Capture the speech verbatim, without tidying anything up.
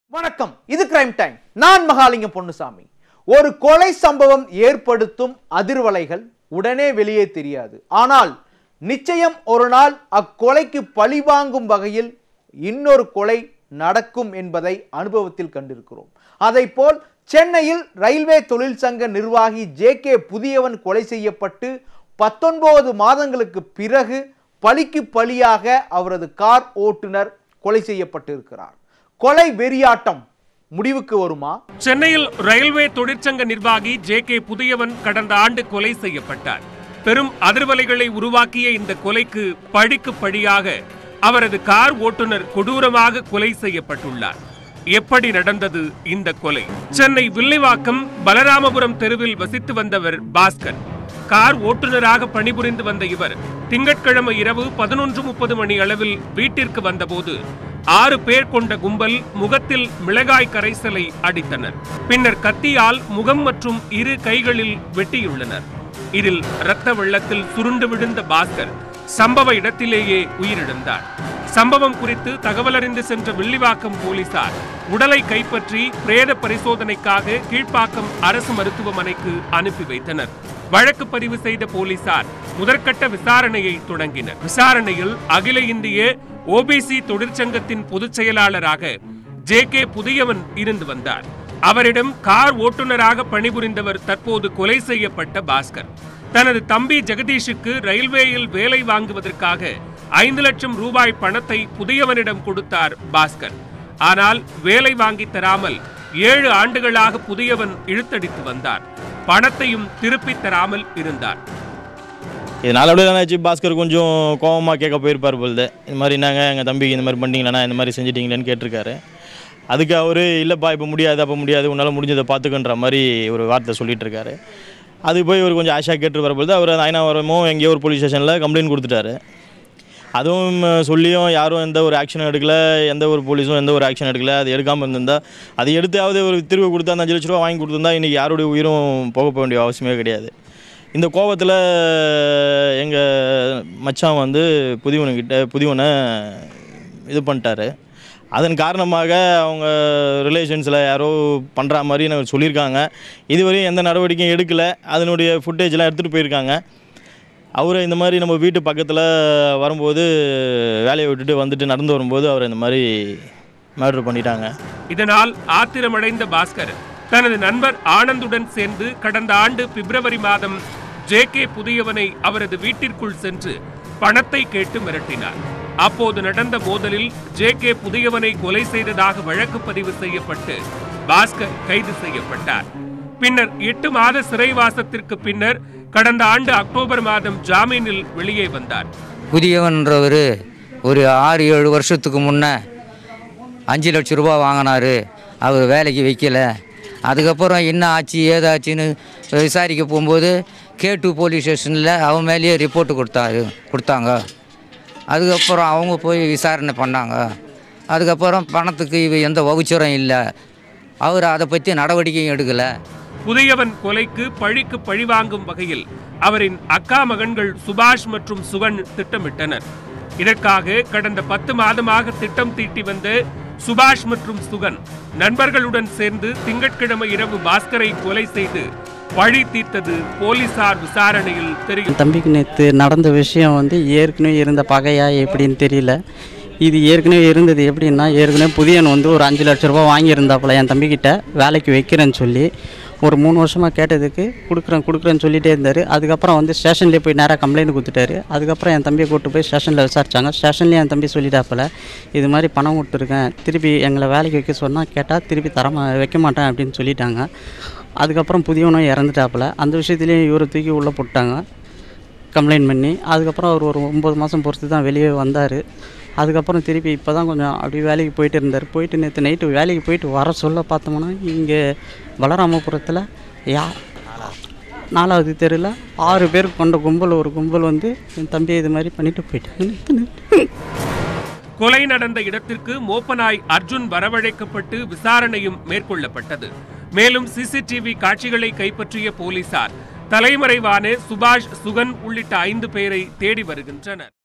வணக்கம், இது crime time. நான் மகாலிங்கம் பொன்னுசாமி. ஒரு கொலை சம்பவம் ஏற்படுத்தும் அதிர்வலைகள் உடனே வெளியே தெரியாது. ஆனால் நிச்சயம் ஒரு நாள் அக்கொலைக்கு பழிவாங்கும் வகையில் இன்னொரு கொலை நடக்கும் என்பதை அனுபவத்தில் கண்டிருக்கிறோம். அதைப்போல் சென்னையில் ரயில்வே தொழிற்சங்க நிர்வாகி ஜே கே புதியவன் கொலை செய்யப்பட்டு பத்தொன்பது மாதங்களுக்கு பிறகு பழிக்கு பழியாக அவரது கார் ஓட்டுநர் கொலை செய்யப்பட்டிருக்கிறார். கொலை வெறியாட்டம் முடிவுக்கு வருமா? சென்னையில் ரயில்வே தொழிற்சங்க நிர்வாகி ஜே கே புதியவன் கடந்த ஆண்டு கொலை செய்யப்பட்டார். பெரும் அதிர்வலைகளை உருவாக்கிய இந்த கொலைக்கு பழிக்கு பழியாக அவரது கார் ஓட்டுநர் கொடூரமாக கொலை செய்யப்பட்டுள்ளார். எப்படி நடந்தது இந்த கொலை? சென்னை வில்லிவாக்கம் பலராமபுரம் தெருவில் வசித்து வந்தவர் பாஸ்கர். கார் ஓட்டுநராக பணிபுரிந்து வந்த இவர் திங்கட்கிழமை இரவு பதினொன்று முப்பது மணி அளவில் வீட்டிற்கு வந்தபோது ஆறு பேர் கொண்ட கும்பல் முகத்தில் மிளகாய் கரைசலை அடித்தனர். பின்னர் கத்தியால் முகம் மற்றும் இரு கைகளில் வெட்டியுள்ளனர். இதில் இரத்த வெள்ளத்தில் சுருண்டு விழுந்த பாஸ்கர் சம்பவ இடத்திலேயே உயிரிழந்தார். சம்பவம் குறித்து தகவல் அறிந்து சென்ற வில்லிவாக்கம் போலீசார் உடலை கைப்பற்றி பிரேத பரிசோதனைக்காக கீழ்ப்பாக்கம் அரசு மருத்துவமனைக்கு அனுப்பி வைத்தனர். வழக்கு பதிவு செய்த போலீசார் முதற்கட்ட விசாரணையை தொடங்கினர். விசாரணையில் அகில இந்திய ஓபிசி தொழிற்சங்கத்தின் பொதுச் செயலாளராக ஜே கே புதியவன் இருந்து வந்தார். அவரிடம் கார் ஓட்டுநராக பணிபுரிந்தவர் தற்போது கொலை செய்யப்பட்ட பாஸ்கர். தனது தம்பி ஜெகதீஷுக்கு ரயில்வேயில் வேலை வாங்குவதற்காக ஐந்து லட்சம் ரூபாய் பணத்தை புதியவனிடம் கொடுத்தார் பாஸ்கர். ஆனால் வேலை வாங்கி தராமல் ஏழு ஆண்டுகளாக புதியவன் இழுத்தடித்து வந்தார். பணத்தையும் திருப்பி தராமல் இருந்தார். இதனால் அப்படியே நினச்சி பாஸ்கர் கொஞ்சம் கோபமாக கேட்க போயிருப்பார் போல்து. இந்த மாதிரி நாங்கள் எங்கள் தம்பிக்கு இந்த மாதிரி பண்ணிங்களேண்ணா, இந்த மாதிரி செஞ்சிட்டிங்களேன்னு கேட்டிருக்காரு. அதுக்கு அவர் இல்லைப்பா இப்போ முடியாது, அப்போ முடியாது, உன்னால் முடிஞ்சதை பார்த்துக்கன்ற மாதிரி ஒரு வார்த்தை சொல்லிட்டு இருக்காரு. அது போய் இவர் கொஞ்சம் ஆஷா கேட்டு வரப்போது அவர் ஐநாவரமும் எங்கேயோ ஒரு போலீஸ் ஸ்டேஷனில் கம்ப்ளைண்ட் கொடுத்துட்டாரு. அதுவும் சொல்லியும் யாரும் எந்த ஒரு ஆக்ஷன் எடுக்கல, எந்த ஒரு போலீஸும் எந்த ஒரு ஆக்ஷன் எடுக்கல. அது எடுக்காமல் இருந்திருந்தா அது எடுத்தாவது ஒரு திரும்ப கொடுத்தா அந்த அஞ்சு லட்ச ரூபா வாங்கி கொடுத்துருந்தா இன்றைக்கி யாருடைய உயிரும் போக போக வேண்டிய அவசியமே கிடையாது. இந்த கோபத்தில் எங்கள் மச்சான் வந்து புதியவனுக்கிட்ட புதியவனை இது பண்ணிட்டாரு. அதன் காரணமாக அவங்க ரிலேஷன்ஸில் யாரோ பண்ணுற மாதிரி எனக்கு சொல்லியிருக்காங்க. இதுவரையும் எந்த நடவடிக்கையும் எடுக்கலை. அதனுடைய ஃபுட்டேஜெலாம் எடுத்துகிட்டு போயிருக்காங்க. அவரை இந்த மாதிரி நம்ம வீட்டு பக்கத்தில் வரும்போது வேலையை விட்டுட்டு வந்துட்டு நடந்து வரும்போது அவரை இந்த மாதிரி மர்டர் பண்ணிட்டாங்க. இதனால் ஆத்திரமடைந்த பாஸ்கர் தனது நண்பர் ஆனந்துடன் சேர்ந்து கடந்த ஆண்டு பிப்ரவரி மாதம் ஜே கே புதியவனை அவரது வீட்டிற்குள் சென்று பணத்தை கேட்டு மிரட்டினார். அப்போது நடந்த மோதலில் ஜே கே புதியவனை கொலை செய்ததாக வழக்கு பதிவு செய்யப்பட்டு பாஸ்கர் கைது செய்யப்பட்டார். பின்னர் எட்டு மாத சிறைவாசத்திற்கு பின்னர் கடந்த ஆண்டு அக்டோபர் மாதம் ஜாமீனில் வெளியே வந்தார். புதியவன்றவர் ஒரு ஆறு ஏழு வருஷத்துக்கு முன்ன அஞ்சு லட்சம் ரூபா வாங்கினார். அவர் வேலைக்கு வைக்கல. அதுக்கப்புறம் என்ன ஆச்சு ஏதாச்சுன்னு விசாரிக்க போகும்போது கே டூ போலீஸ் ஸ்டேஷனில் அவன் மேலேயே ரிப்போர்ட்டு கொடுத்தாரு கொடுத்தாங்க. அதுக்கப்புறம் அவங்க போய் விசாரணை பண்ணாங்க. அதுக்கப்புறம் பணத்துக்கு இவ எந்த வவுச்சரும் இல்லை. அவர் அதை பற்றி நடவடிக்கையும் எடுக்கலை. புதியவன் கொலைக்கு பழிக்கு பழி வாங்கும் வகையில் அவரின் அக்கா மகன்கள் சுபாஷ் மற்றும் சுகன் திட்டமிட்டனர். இதற்காக கடந்த பத்து மாதமாக திட்டம் தீட்டி வந்த சுபாஷ் மற்றும் சுகன் நண்பர்களுடன் சேர்ந்து திங்கட்கிழமை இரவு பாஸ்கரை கொலை செய்து பழி தீர்த்தது போலீசார் விசாரணையில் தெரியும். தம்பிக்கு நேற்று நடந்த விஷயம் வந்து ஏற்கனவே இருந்த பகையா எப்படின்னு தெரியல. இது ஏற்கனவே இருந்தது எப்படின்னா, ஏற்கனவே புதியன் வந்து ஒரு அஞ்சு லட்ச ரூபா வாங்கியிருந்தாப்புல என் தம்பிக்கிட்ட வேலைக்கு வைக்கிறேன்னு சொல்லி ஒரு மூணு வருஷமாக கேட்டதுக்கு கொடுக்குறேன் கொடுக்குறேன்னு சொல்லிகிட்டே இருந்தார். அதுக்கப்புறம் வந்து ஸ்டேஷன்லேயே போய் நேராக கம்ப்ளைண்ட் கொடுத்துட்டாரு. அதுக்கப்புறம் என் தம்பியை கூப்பிட்டு போய் ஸ்டேஷனில் விசாரித்தாங்க. ஸ்டேஷன்லேயே என் தம்பி சொல்லிட்டாப்புல இது மாதிரி பணம் கொடுத்துருக்கேன், திருப்பி எங்களை வேலைக்கு வைக்க சொன்னால் கேட்டால் திருப்பி தர வைக்க மாட்டேன் அப்படின்னு சொல்லிட்டாங்க. அதுக்கப்புறம் புதியவனும் இறந்துட்டாப்புல. அந்த விஷயத்துலேயும் இவரை தூக்கி உள்ளே போட்டாங்க கம்ப்ளைண்ட் பண்ணி. அதுக்கப்புறம் அவர் ஒரு ஒம்பது மாதம் பொறுத்து தான் வெளியே வந்தார். அதுக்கப்புறம் திருப்பி இப்போ தான் கொஞ்சம் அப்படி வேலைக்கு போயிட்டு இருந்தார். போயிட்டு நேற்று நைட்டு வேலைக்கு போயிட்டு வர சொல்ல பார்த்தோம்னா இங்கே பலராமபுரத்தில் யா நாலாவது தெருவில் ஆறு பேர் கொண்ட கும்பல் ஒரு கும்பல் வந்து என் தம்பி இது மாதிரி பண்ணிட்டு போயிட்டாங்க. கொலை நடந்த இடத்திற்கு மோப்பனாய் அர்ஜுன் வரவழைக்கப்பட்டு விசாரணையும் மேற்கொள்ளப்பட்டது. மேலும் சிசிடிவி காட்சிகளை கைப்பற்றிய போலீசார் தலைமறைவான சுபாஷ் சுகன் உள்ளிட்ட ஐந்து பேரை தேடி வருகின்றனர்.